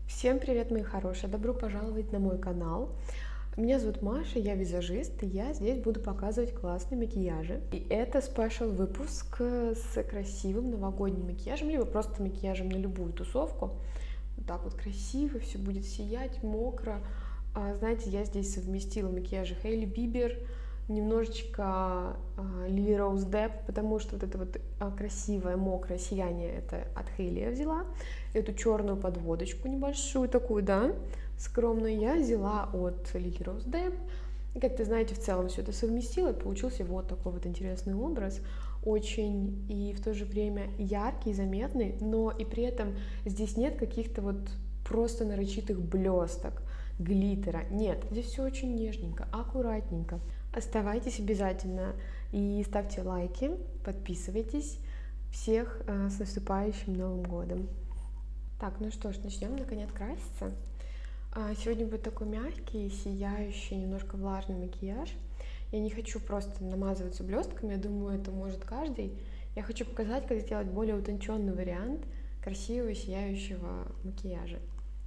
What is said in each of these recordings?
Всем привет, мои хорошие! Добро пожаловать на мой канал. Меня зовут Маша, я визажист, и я здесь буду показывать классные макияжи. И это спешл выпуск с красивым новогодним макияжем, либо просто макияжем на любую тусовку. Вот так вот красиво, все будет сиять, мокро. Знаете, я здесь совместила макияжи Хейли Бибер, немножечко Lily Rose Depp, потому что вот это вот красивое мокрое сияние это от Хейли я взяла. Эту черную подводочку небольшую такую, да, скромную я взяла от Lily Rose Depp. И, как ты знаете, в целом все это совместила, и получился вот такой вот интересный образ. Очень и в то же время яркий, заметный, но и при этом здесь нет каких-то вот просто нарочитых блесток, глиттера. Нет, здесь все очень нежненько, аккуратненько. Оставайтесь обязательно и ставьте лайки, подписывайтесь. Всех с наступающим Новым годом! Так, ну что ж, начнем наконец краситься. Сегодня будет такой мягкий, сияющий, немножко влажный макияж. Я не хочу просто намазываться блестками, я думаю, это может каждый. Я хочу показать, как сделать более утонченный вариант красивого, сияющего макияжа.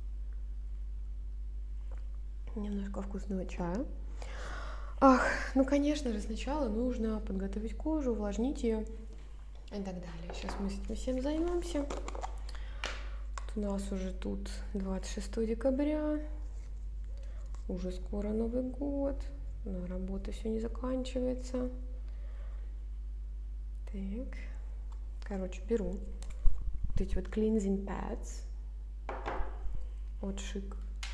Немножко вкусного чая. Ну конечно же, сначала нужно подготовить кожу, увлажнить ее и так далее. Сейчас мы с этим всем займемся. У нас уже тут 26 декабря, уже скоро Новый год, но работа все не заканчивается. Так, короче, беру вот эти вот cleansing pads от Шик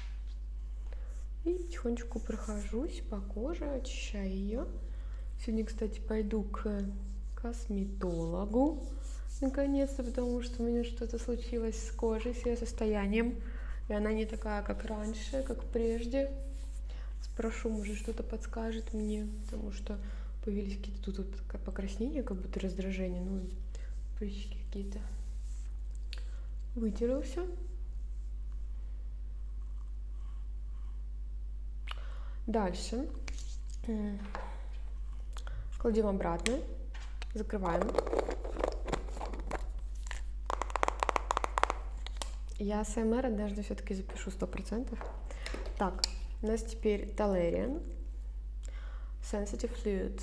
и потихонечку прохожусь по коже, очищаю ее. Сегодня, кстати, пойду к косметологу наконец-то, потому что у меня что-то случилось с кожей, с ее состоянием, и она не такая, как раньше, как прежде. Спрошу, может, что-то подскажет мне, потому что появились какие-то тут вот покраснения, как будто раздражение, ну, прыщики какие-то. Вытерла все. Дальше кладем обратно, закрываем. Я АСМР однажды все-таки запишу 100%. Так, у нас теперь Tolerian Sensitive Fluid.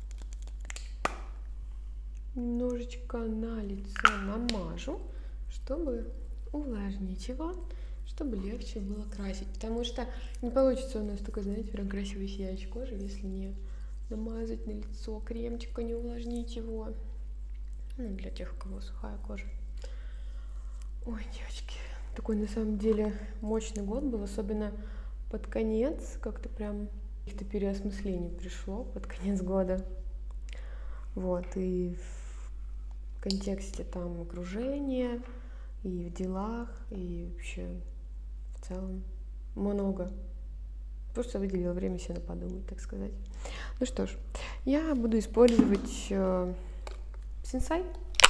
Немножечко на лицо намажу, чтобы увлажнить его, чтобы легче было красить. Потому что не получится у нас такой, знаете, прям красивой сияющей кожи, если не намазать на лицо кремчика, не увлажнить его. Ну, для тех, у кого сухая кожа. Ой, девочки, такой на самом деле мощный год был, особенно под конец, как-то прям каких-то переосмыслений пришло под конец года. Вот, и в контексте там окружения, и в делах, и вообще в целом много. Просто выделила время себе на подумать, так сказать. Ну что ж, я буду использовать Sensai.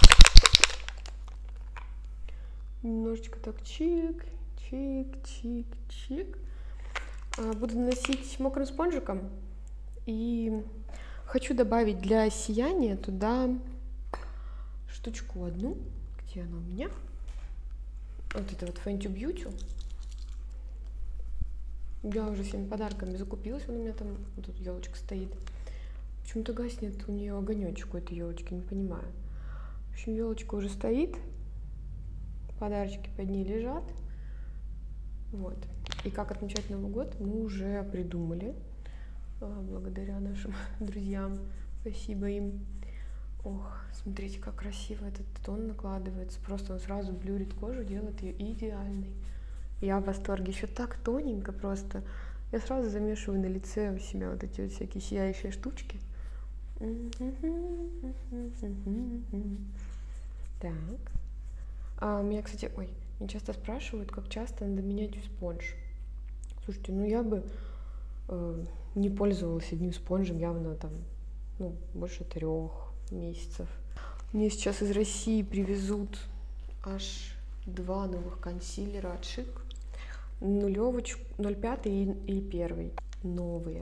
Немножечко так чик, чик, чик, чик. Буду наносить мокрым спонжиком. И хочу добавить для сияния туда штучку одну. Где она у меня? Вот это вот Fenty Beauty. Я уже всеми подарками закупилась. Вон у меня там вот тут елочка стоит. Почему-то гаснет у нее огонечек у этой елочки, не понимаю. В общем, елочка уже стоит. Подарочки под ней лежат. Вот. И как отмечать Новый год мы уже придумали. Благодаря нашим друзьям. Спасибо им. Ох, смотрите, как красиво этот тон накладывается. Просто он сразу блюрит кожу, делает ее идеальной. Я в восторге. Еще так тоненько просто. Я сразу замешиваю на лице у себя вот эти вот всякие сияющие штучки. Так. Меня, кстати, меня часто спрашивают, как часто надо менять спонж. Слушайте, ну я бы не пользовалась одним спонжем явно там, больше 3 месяцев. Мне сейчас из России привезут аж 2 новых консилера от Шик. 0,5 и 1 новые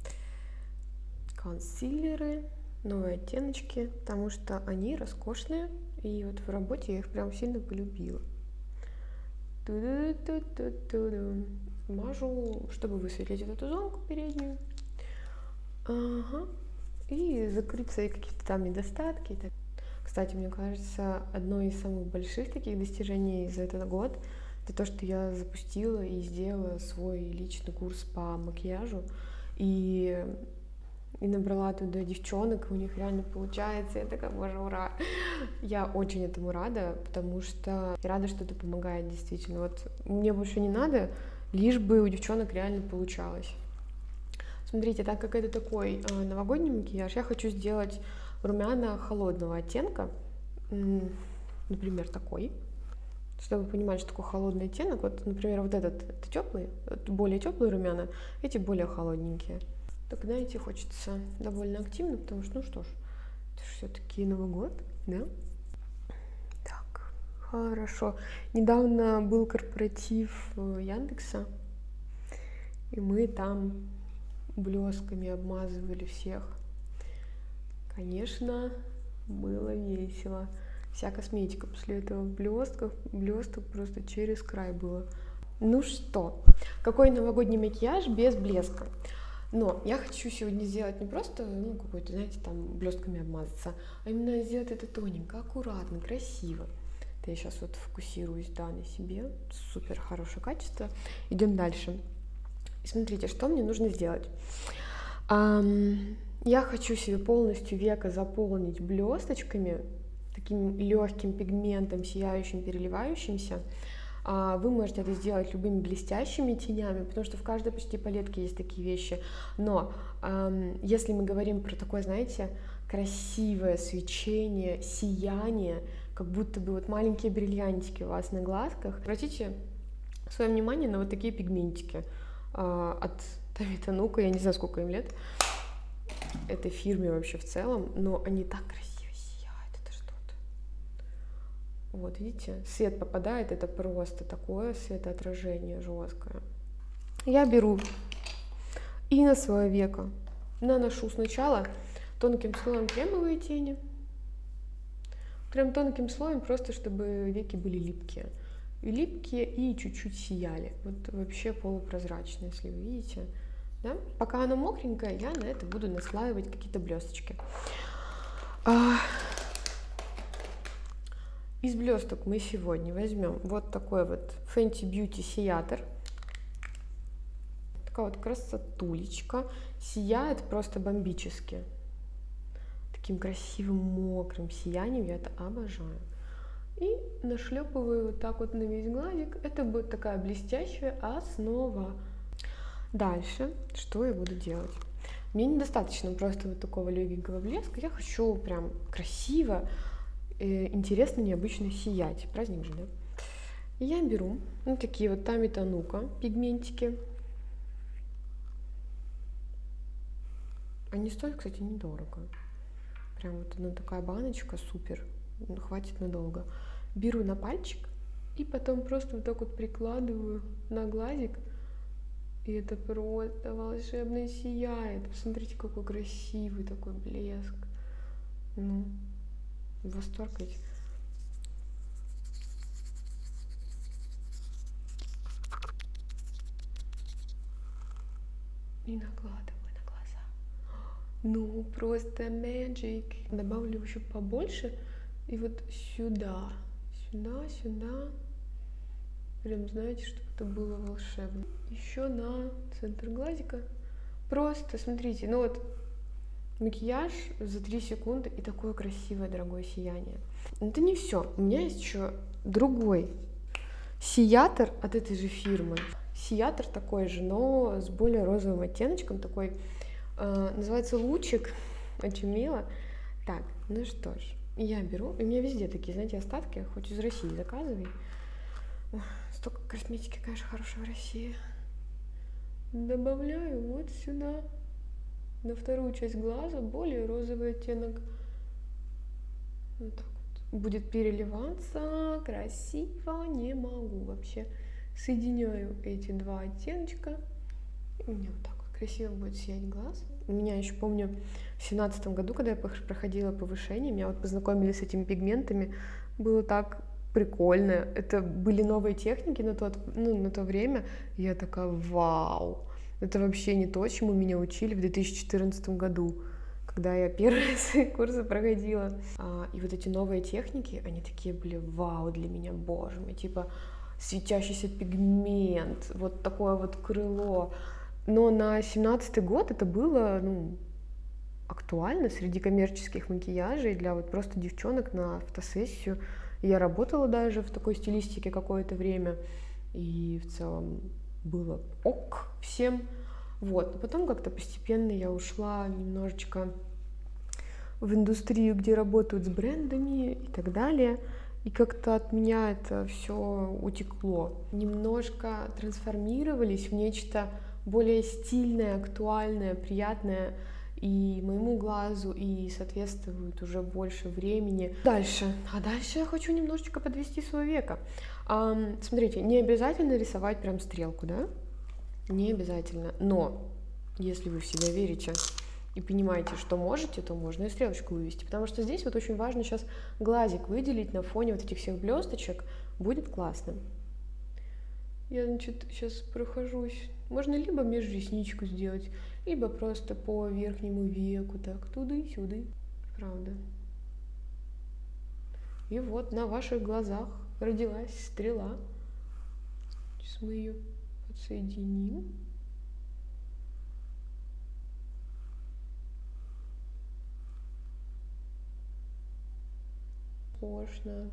консилеры, новые оттеночки, потому что они роскошные, и вот в работе я их прям сильно полюбила. Ту-ду-ду-ду-ду-ду. Мажу, чтобы высветлить вот эту зонку переднюю. Ага. И закрыть свои какие-то там недостатки. Кстати, мне кажется, одно из самых больших таких достижений за этот год — это то, что я запустила и сделала свой личный курс по макияжу. И набрала туда девчонок, и у них реально получается. Я такая, боже, ура! Я очень этому рада, потому что я рада, что это помогает действительно. Вот мне больше не надо, лишь бы у девчонок реально получалось. Смотрите, так как это такой новогодний макияж, я хочу сделать румяна холодного оттенка, например, такой, чтобы понимать, что такое холодный оттенок. Вот, например, вот этот это теплый, более теплые румяна, эти более холодненькие. Так, знаете, хочется довольно активно, потому что, ну что ж, это же все-таки Новый год, да? Так, хорошо. Недавно был корпоратив Яндекса, и мы там блесками обмазывали всех. Конечно, было весело. Вся косметика после этого в блесток просто через край было. Ну что, какой новогодний макияж без блеска? Но я хочу сегодня сделать не просто, ну, какой-то, знаете, там, блестками обмазаться, а именно сделать это тоненько, аккуратно, красиво. Это я сейчас вот фокусируюсь, да, на себе. Супер хорошее качество. Идем дальше. И смотрите, что мне нужно сделать. Я хочу себе полностью веко заполнить блесточками, таким легким пигментом, сияющим, переливающимся. Вы можете это сделать любыми блестящими тенями, потому что в каждой почти палетке есть такие вещи. Но если мы говорим про такое, знаете, красивое свечение, сияние, как будто бы вот маленькие бриллиантики у вас на глазках, обратите свое внимание на вот такие пигментики от Тами Танука, я не знаю, сколько им лет, этой фирме вообще в целом, но они так красиво сияют, это что-то. Вот, видите, свет попадает, это просто такое светоотражение жесткое. Я беру и на свое веко наношу сначала тонким слоем кремовые тени, прям тонким слоем, просто чтобы веки были липкие. И чуть-чуть сияли, вот вообще полупрозрачные, если вы видите. Да? Пока оно мокренькое, я на это буду наслаивать какие-то блесточки. Из блесток мы сегодня возьмем вот такой вот Fenty Beauty Сиятор. Такая вот красотулечка. Сияет просто бомбически. Таким красивым мокрым сиянием, я это обожаю. И нашлепываю вот так вот на весь глазик. Это будет такая блестящая основа. Дальше, что я буду делать? Мне недостаточно просто вот такого легенького блеска. Я хочу прям красиво, интересно, необычно сиять. Праздник же, да? И я беру вот такие вот Тами Танука пигментики. Они стоят, кстати, недорого. Прям вот одна такая баночка, супер. Хватит надолго. Беру на пальчик и потом просто вот так вот прикладываю на глазик. И это просто волшебно сияет. Посмотрите, какой красивый такой блеск. Ну, в восторг ведь. И накладываю на глаза. Ну, просто magic. Добавлю еще побольше. И вот сюда, сюда. Прям, знаете, чтобы это было волшебно. Еще на центр глазика. Просто, смотрите, ну вот макияж за 3 секунды и такое красивое, дорогое сияние. Но это не все. У меня есть еще другой сиятор от этой же фирмы. Сиятор такой же, но с более розовым оттеночком. Такой, называется лучик. Очень мило. Так, ну что ж. Я беру, и у меня везде такие, знаете, остатки, хоть из России заказывай. Ох, столько косметики, конечно, хорошей в России. Добавляю вот сюда, на вторую часть глаза, более розовый оттенок. Вот так вот. Будет переливаться красиво, не могу вообще. Соединяю эти два оттеночка, и у меня вот так вот красиво будет сиять глаз. У меня еще помню в 2017 году, когда я проходила повышение, меня вот познакомили с этими пигментами, было так прикольно. Это были новые техники на то время. И я такая, вау, это вообще не то, чему меня учили в 2014 году, когда я первые свои курсы проходила. И вот эти новые техники, они такие были вау для меня, боже мой, типа светящийся пигмент, вот такое вот крыло. Но на 17-й год это было, актуально среди коммерческих макияжей для вот просто девчонок на фотосессию. Я работала даже в такой стилистике какое-то время, и в целом было ок всем. Вот. Но потом как-то постепенно я ушла немножечко в индустрию, где работают с брендами и так далее. И как-то от меня это все утекло. Немножко трансформировались в нечто более стильное, актуальное, приятное и моему глазу, и соответствует уже больше времени. Дальше я хочу немножечко подвести свое веко. Смотрите, не обязательно рисовать прям стрелку, да? Не обязательно. Но если вы в себя верите и понимаете, что можете, то можно и стрелочку вывести. Потому что здесь вот очень важно сейчас глазик выделить на фоне вот этих всех блесточек. Будет классно. Я, значит, сейчас прохожусь. Можно либо межресничку сделать, либо просто по верхнему веку, так, туда-сюда. Правда. И вот на ваших глазах родилась стрела. Сейчас мы ее подсоединим. Можно.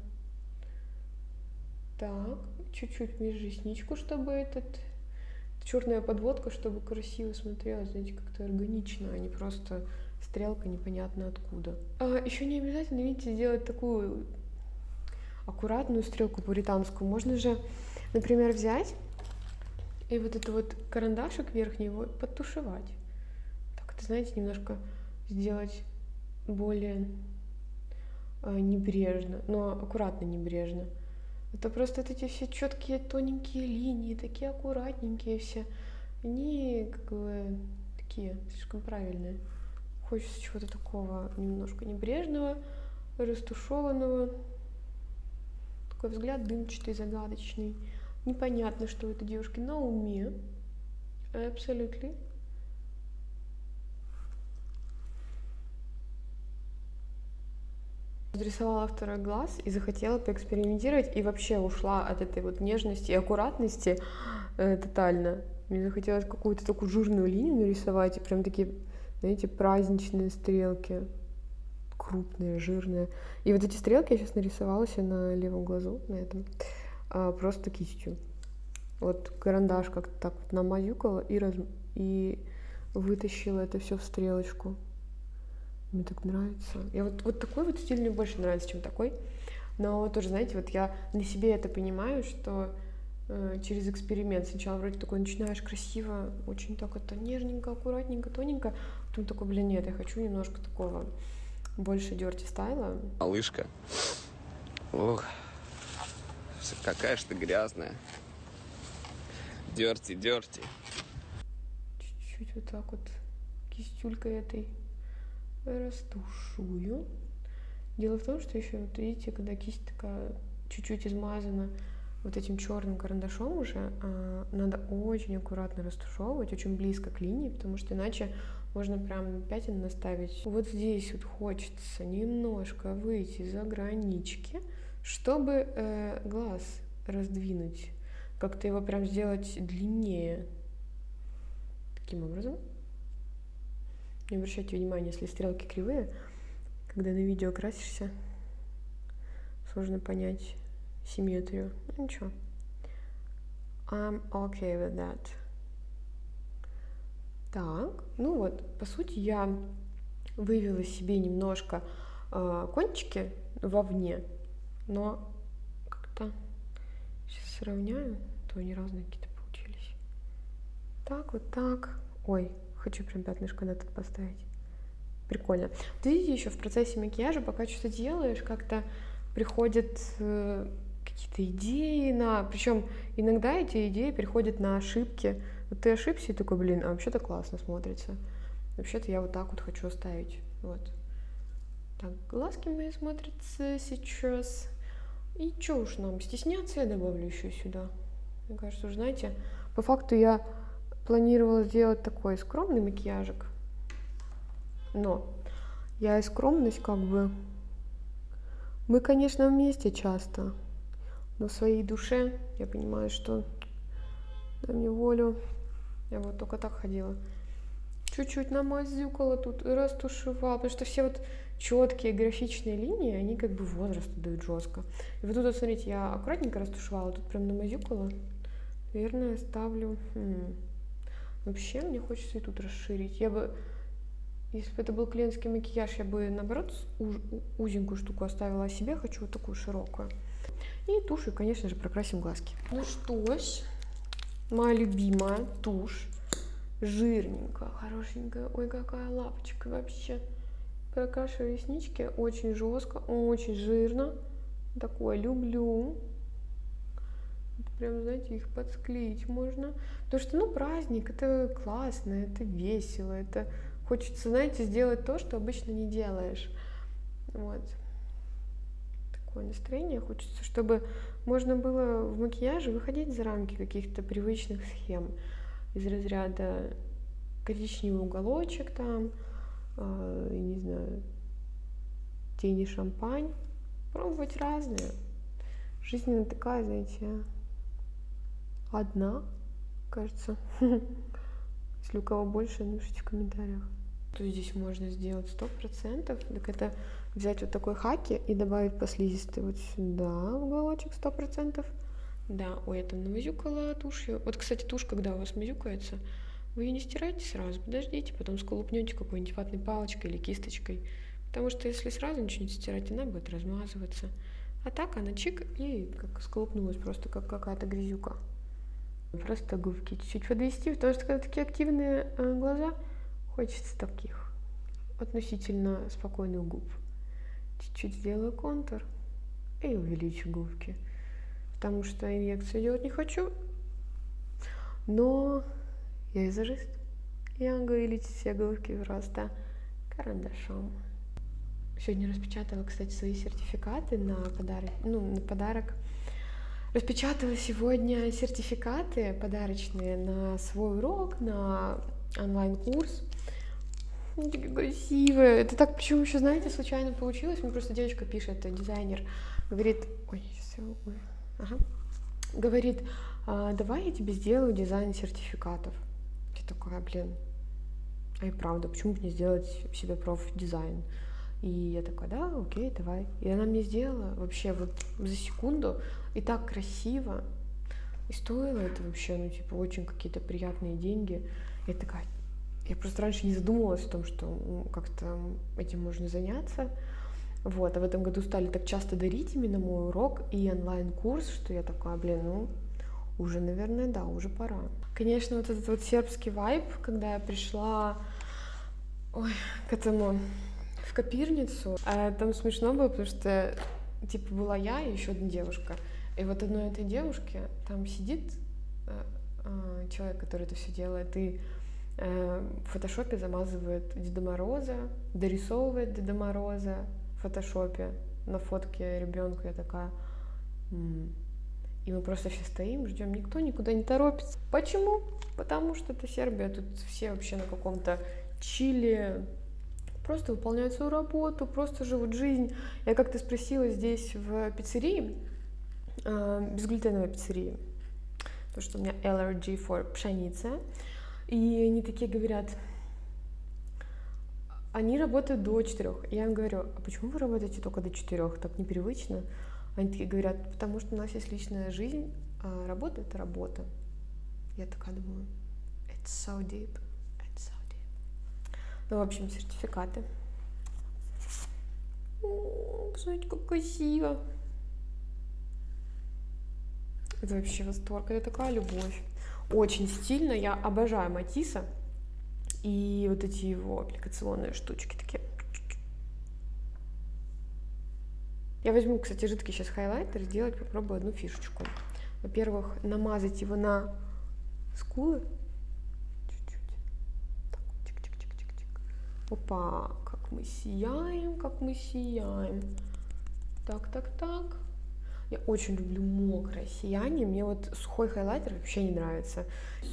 Так, чуть-чуть межресничку, чтобы черная подводка, чтобы красиво смотрелась, знаете, как-то органично, а не просто стрелка непонятно откуда. Еще не обязательно, видите, сделать такую аккуратную стрелку пуританскую. Можно же, например, взять и вот этот вот карандашик верхний его подтушевать. Так, это, знаете, немножко сделать более небрежно, но аккуратно небрежно. Это просто вот эти все четкие тоненькие линии, такие аккуратненькие все. Они как бы такие слишком правильные. Хочется чего-то такого немножко небрежного, растушеванного. Такой взгляд дымчатый, загадочный. Непонятно, что у этой девушки на уме. Абсолютно. Разрисовала второй глаз и захотела поэкспериментировать, и вообще ушла от этой вот нежности и аккуратности тотально. Мне захотелось какую-то такую жирную линию нарисовать, и прям такие, знаете, праздничные стрелки. Крупные, жирные. И вот эти стрелки я сейчас нарисовала себе на левом глазу, на этом, просто кистью. Вот карандаш как-то так вот намазюкала и вытащила это все в стрелочку. Мне так нравится. Вот такой вот стиль мне больше нравится, чем такой. Но тоже, знаете, вот я на себе это понимаю, что через эксперимент сначала вроде такой начинаешь красиво, очень так это нежненько, аккуратненько, тоненько, потом такой, блин, нет, я хочу немножко такого больше дёрти стайла. Малышка. Ох, какая ж ты грязная. Дёрти. Чуть-чуть вот так вот кистюлькой этой растушую. Дело в том, что еще, вот видите, когда кисть такая чуть-чуть измазана вот этим черным карандашом уже, надо очень аккуратно растушевывать, очень близко к линии, потому что иначе можно прям пятен наставить. Вот здесь вот хочется немножко выйти за гранички, чтобы глаз раздвинуть, как-то его прям сделать длиннее. Таким образом. Не обращайте внимания, если стрелки кривые, когда на видео красишься, сложно понять симметрию. Ну ничего. I'm okay with that. Так, ну вот, по сути, я вывела себе немножко кончики вовне, но как-то сейчас сравняю, то они разные какие-то получились. Так, вот так. Ой, хочу прям пятнышко на этот поставить. Прикольно. Вот видите, еще в процессе макияжа, пока что-то делаешь, как-то приходят какие-то идеи причем иногда эти идеи приходят на ошибки. Вот ты ошибся и такой, блин, а вообще-то классно смотрится. Вообще-то я вот так вот хочу оставить. Вот. Так, глазки мои смотрятся сейчас. И чё уж нам стесняться, я добавлю еще сюда. Мне кажется, уже, знаете, по факту я планировала сделать такой скромный макияжик. Но я и скромность как бы... Мы, конечно, вместе часто, но в своей душе я понимаю, что дай мне волю. Я вот только так ходила. Чуть-чуть намазюкала тут и растушевала, потому что все вот четкие графичные линии, они как бы возраст дают жестко. И вот тут, вот, смотрите, я аккуратненько растушевала, тут прям намазюкала. Наверное, ставлю... Вообще, мне хочется и тут расширить. Я бы, если бы это был клиентский макияж, я бы, наоборот, узенькую штуку оставила, а себе хочу вот такую широкую. И тушью, конечно же, прокрасим глазки. Ну что ж, моя любимая тушь. Жирненькая, хорошенькая. Ой, какая лапочка вообще. Прокрашиваю реснички очень жестко, очень жирно. Такое люблю. Прям, знаете, их подсклеить можно. Потому что, ну, праздник, это классно, это весело, это хочется, знаете, сделать то, что обычно не делаешь. Вот. Такое настроение. Хочется, чтобы можно было в макияже выходить за рамки каких-то привычных схем. Из разряда коричневый уголочек там, не знаю, тени шампань. Пробовать разные. Жизнь она такая, знаете, одна, кажется. Если у кого больше, напишите в комментариях. Что здесь можно сделать 100%, так это взять вот такой хаки и добавить по слизистой вот сюда в уголочек 100%. Да, ой, я там намазюкала тушью. Вот, кстати, тушь, когда у вас мазюкается, вы ее не стирайте сразу, подождите, потом сколупнете какой-нибудь ватной палочкой или кисточкой. Потому что если сразу начнете стирать, она будет размазываться. А так она чик и как сколупнулась просто как какая-то грязюка. Просто губки чуть-чуть подвести, потому что когда такие активные глаза, хочется таких относительно спокойных губ. Чуть-чуть сделаю контур и увеличу губки. Потому что инъекцию делать не хочу, но я визажист. Я могу увеличить все губки просто карандашом. Сегодня распечатала, кстати, свои сертификаты на подарок. Распечатала сегодня сертификаты подарочные на свой урок, на онлайн-курс. Они такие красивые. Это так, почему еще, знаете, случайно получилось. Мне просто девочка пишет, дизайнер, говорит, ой, сейчас я... Ага. Говорит, давай я тебе сделаю дизайн сертификатов. Я такая, блин, а и правда, почему бы не сделать себе профдизайн? И я такая, да, окей, давай. И она мне сделала вообще вот за секунду, и так красиво. И стоило это вообще, ну, типа, очень какие-то приятные деньги. Я такая, я просто раньше не задумывалась о том, что как-то этим можно заняться. Вот, а в этом году стали так часто дарить именно мой урок и онлайн-курс, что я такая, блин, ну, уже, наверное, да, уже пора. Конечно, вот этот вот сербский вайб, когда я пришла к этому, в копирницу, там смешно было, потому что, типа, была я и еще одна девушка, и вот одной этой девушке там сидит человек, который это все делает, и в фотошопе замазывает Деда Мороза, дорисовывает Деда Мороза, в фотошопе на фотке ребенка. Я такая, и мы просто все стоим, ждем, никто никуда не торопится. Почему? Потому что это Сербия, тут все вообще на каком-то чиле, просто выполняют свою работу, просто живут жизнь. Я как-то спросила здесь в пиццерии, безглютеновой пиццерии, потому что у меня allergy for пшеница, и они такие говорят, они работают до 4. Я им говорю, а почему вы работаете только до 4? Так непривычно. Они такие говорят, потому что у нас есть личная жизнь, а работа — это работа. Я такая думаю, it's so deep, it's so deep. Ну, в общем, сертификаты. Смотрите, как красиво. Это вообще восторг, это такая любовь. Очень стильно, я обожаю Матисса. И вот эти его аппликационные штучки такие. Я возьму, кстати, жидкий сейчас хайлайтер, сделать, попробую одну фишечку. Во-первых, намазать его на скулы. Чуть-чуть. Так, чик-чик-чик-чик-чик. Опа, как мы сияем, как мы сияем. Так, так, так. Я очень люблю мокрое сияние. Мне вот сухой хайлайтер вообще не нравится.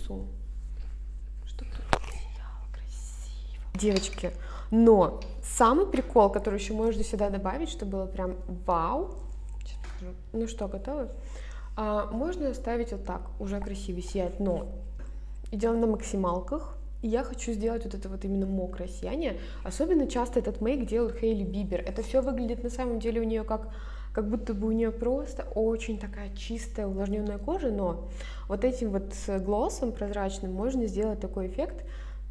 Чтобы тут сияло красиво. Девочки, но самый прикол, который еще можно сюда добавить, чтобы было прям вау. Сейчас покажу. Ну что, готовы? Можно оставить вот так, уже красиво сиять, но идем на максималках. И я хочу сделать вот это вот именно мокрое сияние. Особенно часто этот мейк делают Хейли Бибер. Это все выглядит на самом деле у нее как будто бы у нее просто очень такая чистая увлажненная кожа, но вот этим вот глоссом прозрачным можно сделать такой эффект.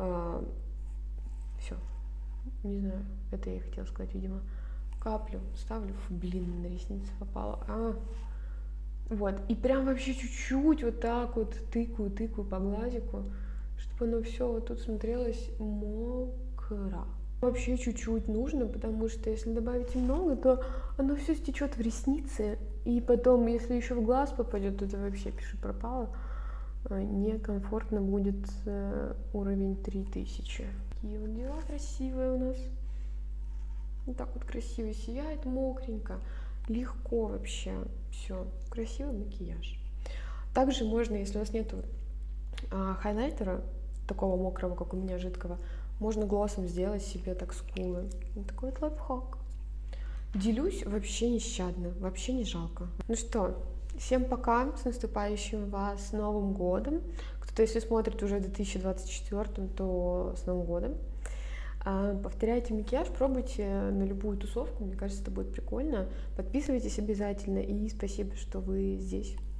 Все, не знаю, это я хотела сказать, видимо. Каплю ставлю, блин, на ресницы попала. Вот, и прям вообще чуть-чуть вот так вот тыкаю по глазику, чтобы оно все вот тут смотрелось мокро. Вообще чуть-чуть нужно, потому что если добавить много, то оно все стечет в ресницы, и потом, если еще в глаз попадет, то это вообще пиши пропало. Некомфортно будет уровень 3000. Такие вот дела красивые у нас. Вот так вот красиво сияет, мокренько, легко вообще. Все, красивый макияж. Также можно, если у вас нету хайлайтера, такого мокрого, как у меня, жидкого, можно глоссом сделать себе так скулы. Вот такой вот лайфхак. Делюсь вообще нещадно, вообще не жалко. Ну что, всем пока, с наступающим вас Новым годом. Кто-то, если смотрит уже в 2024, то с Новым годом. Повторяйте макияж, пробуйте на любую тусовку, мне кажется, это будет прикольно. Подписывайтесь обязательно, и спасибо, что вы здесь.